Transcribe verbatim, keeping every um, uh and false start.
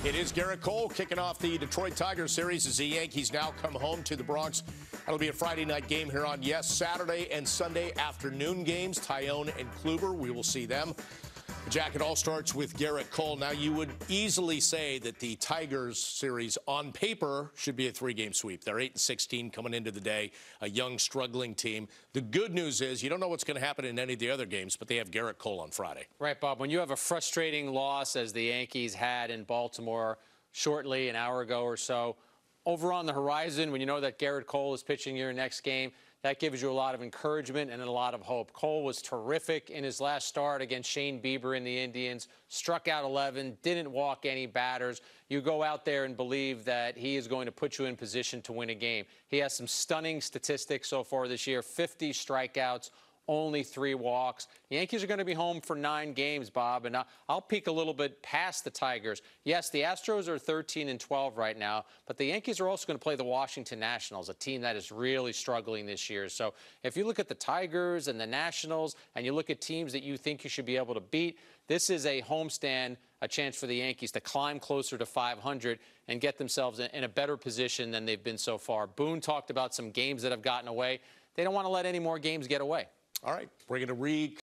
It is Gerrit Cole kicking off the Detroit Tigers series as the Yankees now come home to the Bronx. That'll be a Friday night game here on Yes. Saturday and Sunday afternoon games. Tyone and Kluber, we will see them. The jacket all starts with Gerrit Cole. Now, you would easily say that the Tigers series on paper should be a three-game sweep. They're eight and sixteen coming into the day, a young, struggling team. The good news is you don't know what's going to happen in any of the other games, but they have Gerrit Cole on Friday. Right, Bob. When you have a frustrating loss, as the Yankees had in Baltimore shortly, an hour ago or so, over on the horizon, when you know that Gerrit Cole is pitching your next game, that gives you a lot of encouragement and a lot of hope. Cole was terrific in his last start against Shane Bieber and the Indians, struck out eleven, didn't walk any batters. You go out there and believe that he is going to put you in position to win a game. He has some stunning statistics so far this year, fifty strikeouts, only three walks. The Yankees are going to be home for nine games, Bob, and I'll peek a little bit past the Tigers. Yes, the Astros are thirteen and twelve right now, but the Yankees are also going to play the Washington Nationals, a team that is really struggling this year. So if you look at the Tigers and the Nationals and you look at teams that you think you should be able to beat, this is a homestand, a chance for the Yankees to climb closer to five hundred and get themselves in a better position than they've been so far. Boone talked about some games that have gotten away. They don't want to let any more games get away. All right, we're going to read.